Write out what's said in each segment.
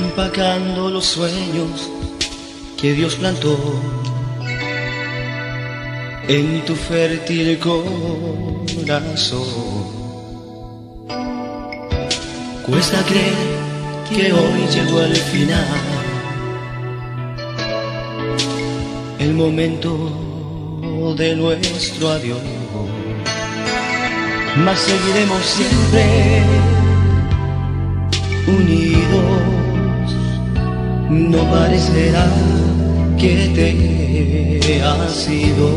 empacando los sueños que Dios plantó en tu fértil corazón. Cuesta creer que hoy llegó el final, el momento de nuestro adiós, mas seguiremos siempre unidos. No parecerá que te has ido,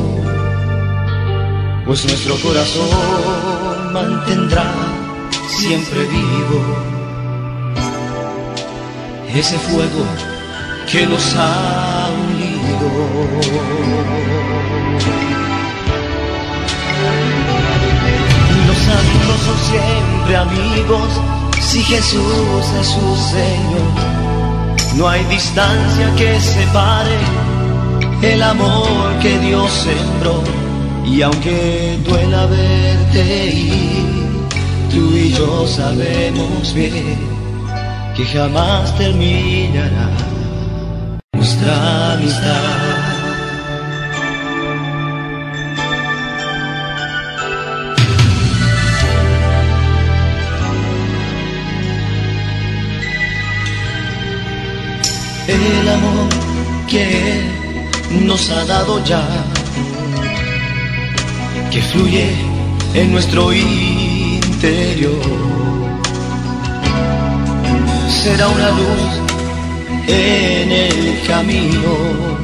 pues nuestro corazón mantendrá siempre vivo ese fuego que nos ha unido. Los amigos son siempre amigos, si Jesús es su Señor. No hay distancia que separe el amor que Dios sembró. Y aunque duela verte ir, tú y yo sabemos bien que jamás terminará nuestra amistad. El amor que Él nos ha dado ya, que fluye en nuestro interior, será una luz en el camino,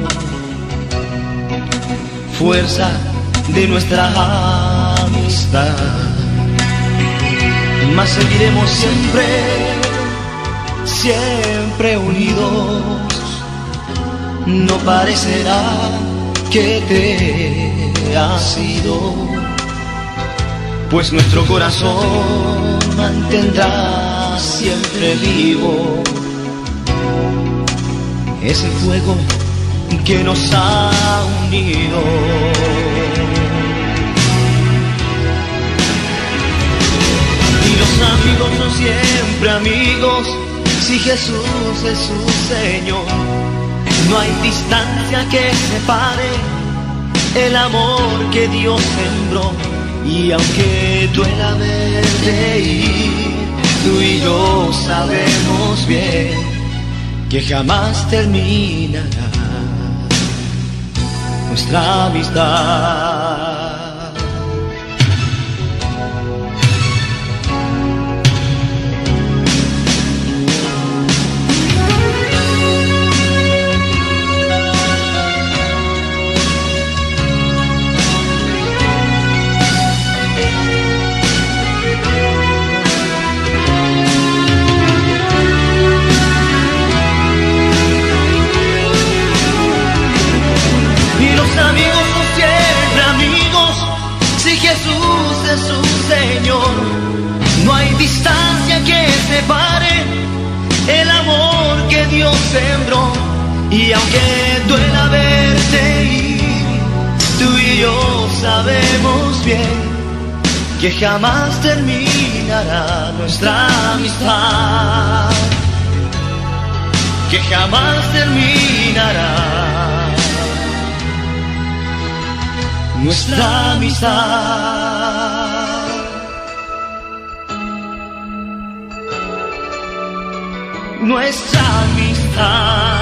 fuerza de nuestra amistad. Mas seguiremos siempre, siempre unidos. No parecerá que te has ido, pues nuestro corazón mantendrá siempre vivo ese fuego que nos ha unido. Y los amigos son siempre amigos, si Jesús es su Señor. No hay distancia que separe el amor que Dios sembró. Y aunque duela verte ir, tú y yo sabemos bien que jamás terminará nuestra amistad. Amigos son siempre amigos, si Jesús es su Señor. No hay distancia que separe el amor que Dios sembró. Y aunque duela verte ir, tú y yo sabemos bien que jamás terminará nuestra amistad, que jamás terminará nuestra amistad. Nuestra amistad.